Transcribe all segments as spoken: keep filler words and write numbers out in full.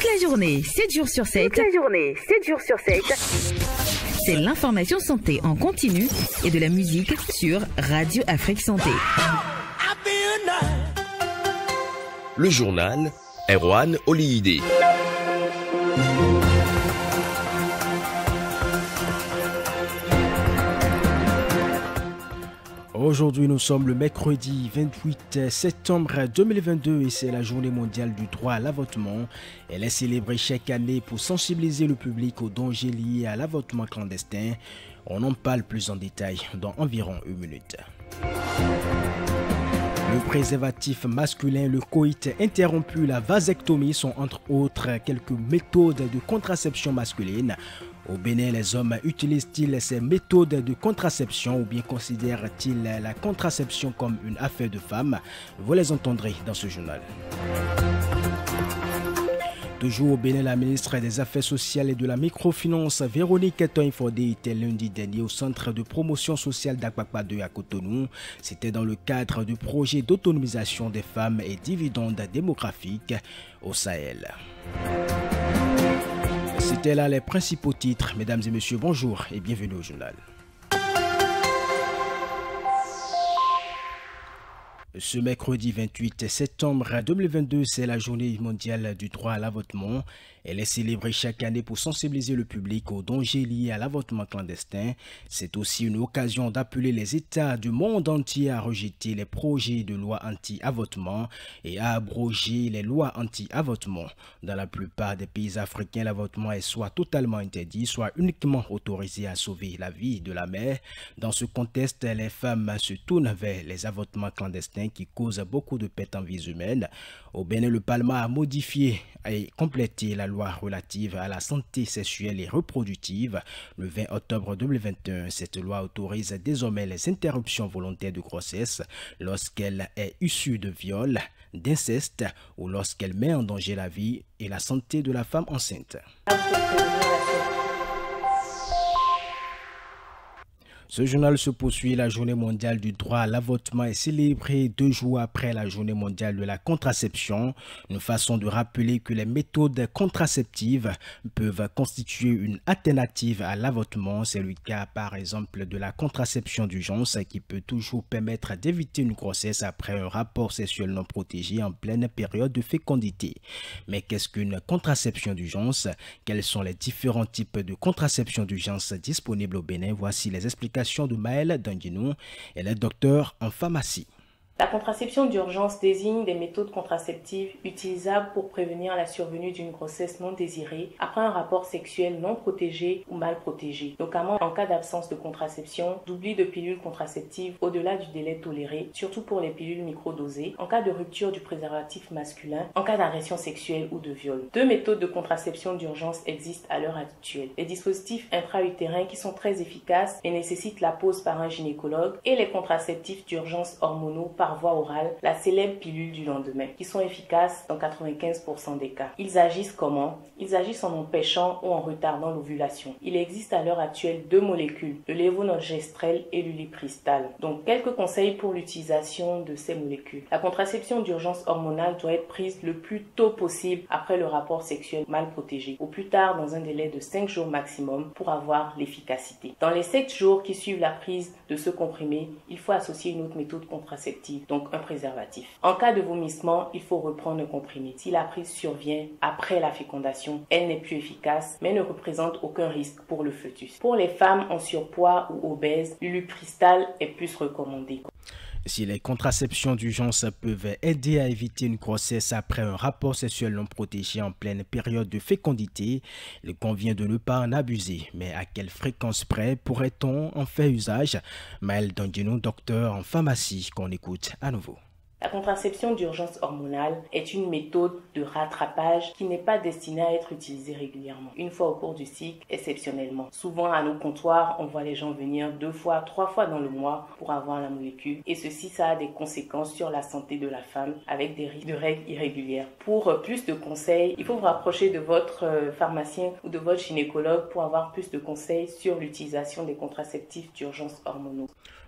la journée, sept jours sur sept. Toute la journée, sept jours sur sept. C'est l'information santé en continu et de la musique sur Radio Afrique Santé. Le journal Erwan Oliyide. Aujourd'hui, nous sommes le mercredi vingt-huit septembre deux mille vingt-deux et c'est la journée mondiale du droit à l'avortement. Elle est célébrée chaque année pour sensibiliser le public aux dangers liés à l'avortement clandestin. On en parle plus en détail dans environ une minute. Le préservatif masculin, le coït interrompu, la vasectomie sont entre autres quelques méthodes de contraception masculine. Au Bénin, les hommes utilisent-ils ces méthodes de contraception ou bien considèrent-ils la contraception comme une affaire de femmes? Vous les entendrez dans ce journal. Toujours au Bénin, la ministre des Affaires sociales et de la microfinance, Véronique Toin-Fordé, était lundi dernier au centre de promotion sociale d'Akpakpa deux à Cotonou. C'était dans le cadre du projet d'autonomisation des femmes et dividendes démographiques au Sahel. C'était là les principaux titres. Mesdames et messieurs, bonjour et bienvenue au journal. Ce mercredi vingt-huit septembre deux mille vingt-deux, c'est la journée mondiale du droit à l'avortement. Elle est célébrée chaque année pour sensibiliser le public aux dangers liés à l'avortement clandestin. C'est aussi une occasion d'appeler les États du monde entier à rejeter les projets de loi anti-avortement et à abroger les lois anti-avortement. Dans la plupart des pays africains, l'avortement est soit totalement interdit, soit uniquement autorisé à sauver la vie de la mère. Dans ce contexte, les femmes se tournent vers les avortements clandestins qui causent beaucoup de pertes en vies humaines. Au Bénin, le Parlement a modifié et complété la loi relative à la santé sexuelle et reproductive. Le vingt octobre deux mille vingt et un, cette loi autorise désormais les interruptions volontaires de grossesse lorsqu'elle est issue de viol, d'inceste ou lorsqu'elle met en danger la vie et la santé de la femme enceinte. Ce journal se poursuit. La journée mondiale du droit à l'avortement est célébrée deux jours après la journée mondiale de la contraception. Une façon de rappeler que les méthodes contraceptives peuvent constituer une alternative à l'avortement. C'est le cas par exemple de la contraception d'urgence qui peut toujours permettre d'éviter une grossesse après un rapport sexuel non protégé en pleine période de fécondité. Mais qu'est-ce qu'une contraception d'urgence? Quels sont les différents types de contraception d'urgence disponibles au Bénin? Voici les explications de Maëlle Danguinou. Elle est docteur en pharmacie. La contraception d'urgence désigne des méthodes contraceptives utilisables pour prévenir la survenue d'une grossesse non désirée après un rapport sexuel non protégé ou mal protégé, notamment en cas d'absence de contraception, d'oubli de pilules contraceptives au-delà du délai toléré, surtout pour les pilules microdosées, en cas de rupture du préservatif masculin, en cas d'agression sexuelle ou de viol. Deux méthodes de contraception d'urgence existent à l'heure actuelle. Les dispositifs intra-utérins qui sont très efficaces et nécessitent la pose par un gynécologue et les contraceptifs d'urgence hormonaux par voie orale, la célèbre pilule du lendemain, qui sont efficaces dans quatre-vingt-quinze pour cent des cas. Ils agissent comment? Ils agissent en empêchant ou en retardant l'ovulation. Il existe à l'heure actuelle deux molécules, le lévonorgestrel et l'ulipristal. Donc, quelques conseils pour l'utilisation de ces molécules. La contraception d'urgence hormonale doit être prise le plus tôt possible après le rapport sexuel mal protégé, au plus tard dans un délai de cinq jours maximum pour avoir l'efficacité. Dans les sept jours qui suivent la prise de ce comprimé, il faut associer une autre méthode contraceptive, donc un préservatif. En cas de vomissement, il faut reprendre un comprimé. Si la prise survient après la fécondation, elle n'est plus efficace, mais ne représente aucun risque pour le fœtus. Pour les femmes en surpoids ou obèses, l'ulipristal est plus recommandé. Si les contraceptions d'urgence peuvent aider à éviter une grossesse après un rapport sexuel non protégé en pleine période de fécondité, il convient de ne pas en abuser. Mais à quelle fréquence près pourrait-on en faire usage? Maëlle Danguinou, docteur en pharmacie, qu'on écoute à nouveau. La contraception d'urgence hormonale est une méthode de rattrapage qui n'est pas destinée à être utilisée régulièrement, une fois au cours du cycle, exceptionnellement. Souvent à nos comptoirs, on voit les gens venir deux fois, trois fois dans le mois pour avoir la molécule, et ceci, ça a des conséquences sur la santé de la femme avec des risques de règles irrégulières. Pour plus de conseils, il faut vous rapprocher de votre pharmacien ou de votre gynécologue pour avoir plus de conseils sur l'utilisation des contraceptifs d'urgence hormonaux.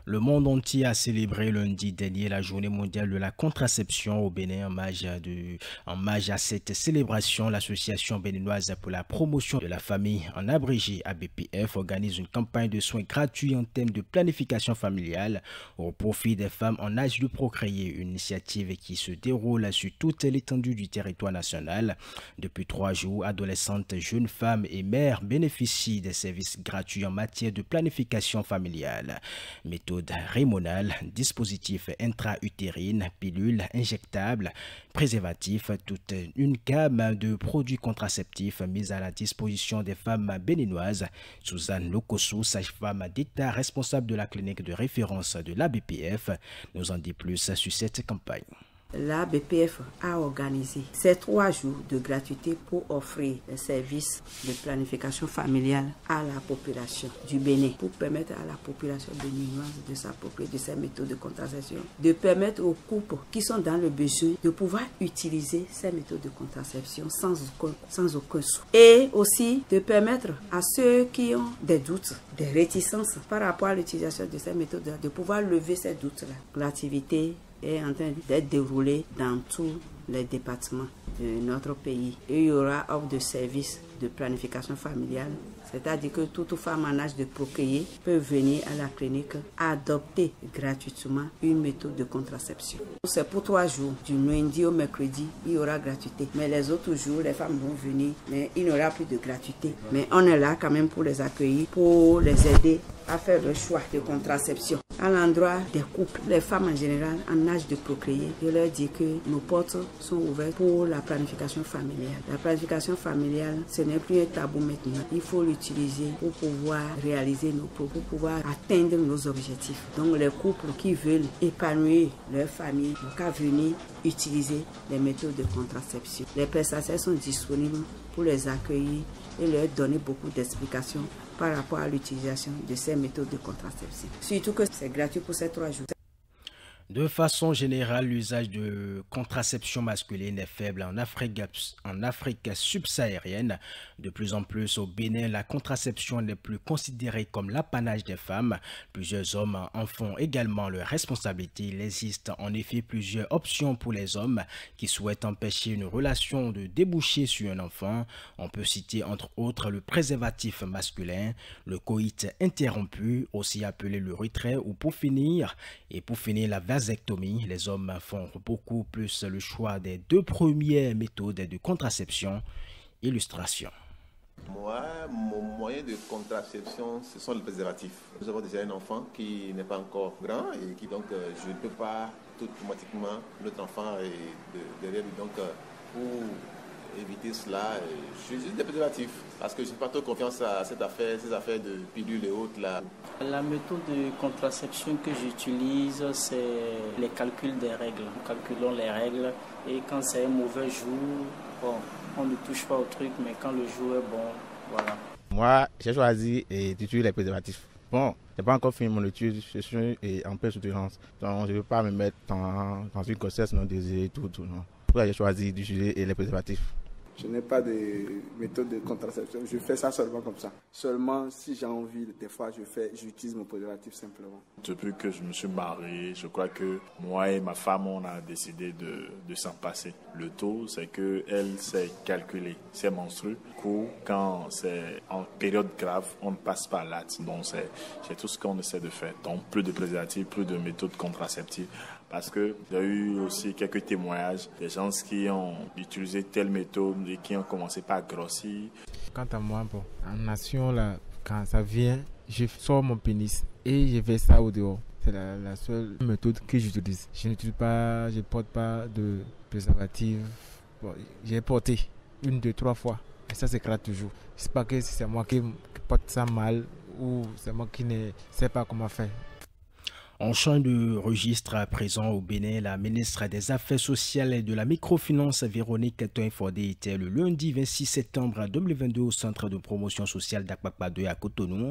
Le monde entier a célébré lundi dernier la journée mondiale de la contraception au Bénin. En marge, de, en marge à cette célébration, l'association béninoise pour la promotion de la famille, en abrégé A B P F, organise une campagne de soins gratuits en termes de planification familiale au profit des femmes en âge de procréer. Une initiative qui se déroule sur toute l'étendue du territoire national. Depuis trois jours, adolescentes, jeunes femmes et mères bénéficient des services gratuits en matière de planification familiale. Méthode hormonale, dispositifs intra-utérines, pilules injectables, préservatifs, toute une gamme de produits contraceptifs mis à la disposition des femmes béninoises. Suzanne Lokosu, sage-femme d'État responsable de la clinique de référence de l'A B P F, nous en dit plus sur cette campagne. L'A B P F a organisé ces trois jours de gratuité pour offrir des services de planification familiale à la population du Bénin, pour permettre à la population béninoise de s'approprier de ces méthodes de contraception, de permettre aux couples qui sont dans le besoin de pouvoir utiliser ces méthodes de contraception sans aucun, sans aucun sou. Et aussi de permettre à ceux qui ont des doutes, des réticences par rapport à l'utilisation de ces méthodes, de pouvoir lever ces doutes-là. L'activité est en train d'être déroulée dans tous les départements de notre pays. Et il y aura offre de services de planification familiale, c'est-à-dire que toute femme en âge de procréer peut venir à la clinique adopter gratuitement une méthode de contraception. C'est pour trois jours, du lundi au mercredi, il y aura gratuité. Mais les autres jours, les femmes vont venir, mais il n'y aura plus de gratuité. Mais on est là quand même pour les accueillir, pour les aider à faire le choix de contraception. À l'endroit des couples, les femmes en général en âge de procréer, je leur dis que nos portes sont ouvertes pour la planification familiale. La planification familiale, ce n'est plus un tabou maintenant. Il faut l'utiliser pour pouvoir réaliser nos projets, pour pouvoir atteindre nos objectifs. Donc les couples qui veulent épanouir leur famille n'ont qu'à venir utiliser les méthodes de contraception. Les prestataires sont disponibles pour les accueillir et leur donner beaucoup d'explications par rapport à l'utilisation de ces méthodes de contraception. Surtout que c'est gratuit pour ces trois jours. De façon générale, l'usage de contraception masculine est faible en Afrique, en Afrique subsaharienne. De plus en plus au Bénin, la contraception n'est plus considérée comme l'apanage des femmes. Plusieurs hommes en font également leur responsabilité. Il existe en effet plusieurs options pour les hommes qui souhaitent empêcher une relation de déboucher sur un enfant. On peut citer entre autres le préservatif masculin, le coït interrompu, aussi appelé le retrait, ou pour finir, et pour finir la vasectomie. Les hommes font beaucoup plus le choix des deux premières méthodes de contraception. Illustration. Moi, mon moyen de contraception, ce sont les préservatifs. Nous avons déjà un enfant qui n'est pas encore grand et qui donc euh, je ne peux pas tout automatiquement notre enfant est de, derrière lui. Donc euh, pour éviter cela, euh, je suis juste des préservatifs parce que je n'ai pas trop confiance à cette affaire, ces affaires de pilules et autres là. La méthode de contraception que j'utilise, c'est les calculs des règles. Nous calculons les règles et quand c'est un mauvais jour, bon, on ne touche pas au truc, mais quand le jour est bon, voilà. Moi, j'ai choisi d'utiliser les préservatifs. Bon, je n'ai pas encore fini mon étude, je suis en pleine souffrance, donc je ne veux pas me mettre dans, dans une grossesse non désirée, tout, tout, non. Pour ça, j'ai choisi d'utiliser les préservatifs. Je n'ai pas de méthode de contraception, je fais ça seulement comme ça. Seulement si j'ai envie, des fois je fais, j'utilise mon préservatif simplement. Depuis que je me suis marié, je crois que moi et ma femme, on a décidé de, de s'en passer. Le taux, c'est qu'elle sait calculer ses menstrues. Quand c'est en période grave, on ne passe pas à l'acte. Donc c'est tout ce qu'on essaie de faire. Donc plus de préservatifs, plus de méthodes contraceptives. Parce qu'il y a eu aussi quelques témoignages des gens qui ont utilisé telle méthode et qui ont commencé par grossir. Quant à moi, bon, en nation, là, quand ça vient, je sors mon pénis et je vais ça au dehors. C'est la, la seule méthode que j'utilise. Je n'utilise pas, je ne porte pas de préservatif. Bon, j'ai porté une, deux, trois fois. Et ça s'éclate toujours. Je ne sais pas que c'est moi qui, qui porte ça mal ou c'est moi qui ne sais pas comment faire. En change de registre à présent au Bénin, la ministre des Affaires sociales et de la microfinance Véronique Toin-Fordé était le lundi vingt-six septembre deux mille vingt-deux au centre de promotion sociale d'Akpakpa deux à Cotonou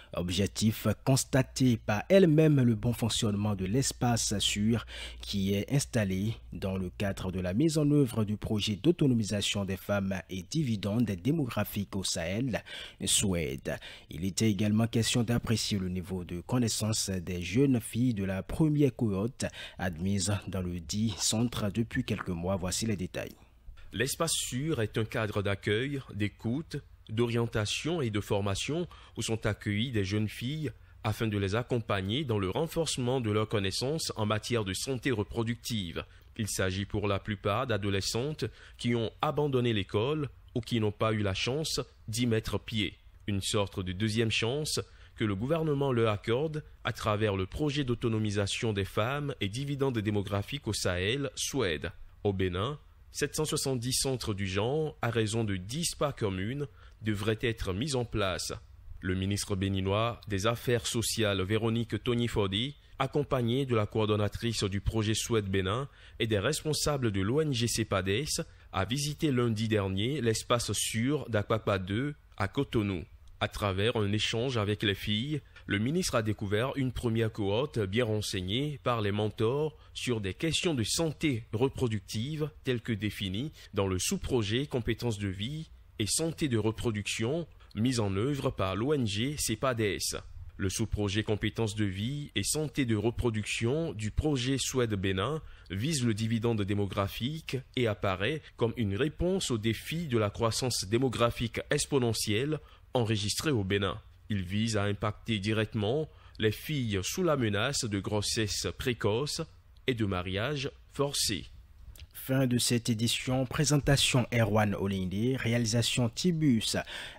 Objectif, constater par elle-même le bon fonctionnement de l'espace sûr qui est installé dans le cadre de la mise en œuvre du projet d'autonomisation des femmes et dividendes démographiques au Sahel, Suède. Il était également question d'apprécier le niveau de connaissance des jeunes filles de la première cohorte admise dans le dit centre depuis quelques mois. Voici les détails. L'espace sûr est un cadre d'accueil, d'écoute, d'orientation et de formation où sont accueillies des jeunes filles afin de les accompagner dans le renforcement de leurs connaissances en matière de santé reproductive. Il s'agit pour la plupart d'adolescentes qui ont abandonné l'école ou qui n'ont pas eu la chance d'y mettre pied. Une sorte de deuxième chance que le gouvernement leur accorde à travers le projet d'autonomisation des femmes et dividendes démographiques au Sahel, Suède. Au Bénin, sept cent soixante-dix centres du genre, à raison de dix par commune, devraient être mis en place. Le ministre béninois des Affaires sociales Véronique Tony-Fodi, accompagné de la coordonnatrice du projet Suède-Bénin et des responsables de l'O N G CEPADES, a visité lundi dernier l'espace sûr d'Akwakwa deux à Cotonou. À travers un échange avec les filles, le ministre a découvert une première cohorte bien renseignée par les mentors sur des questions de santé reproductive telles que définies dans le sous-projet compétences de vie et santé de reproduction mis en œuvre par l'O N G CEPADES. Le sous-projet compétences de vie et santé de reproduction du projet Suède-Bénin vise le dividende démographique et apparaît comme une réponse aux défis de la croissance démographique exponentielle enregistrée au Bénin. Il vise à impacter directement les filles sous la menace de grossesse précoce et de mariage forcé. Fin de cette édition, présentation Erwan Olinde, réalisation Tibus.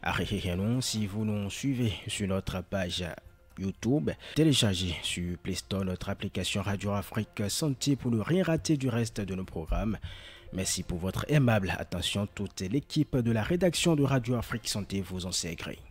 Si vous nous suivez sur notre page YouTube, téléchargez sur Play Store notre application Radio Afrique Santé pour ne rien rater du reste de nos programmes. Merci pour votre aimable attention. Toute l'équipe de la rédaction de Radio Afrique Santé vous en sait gré.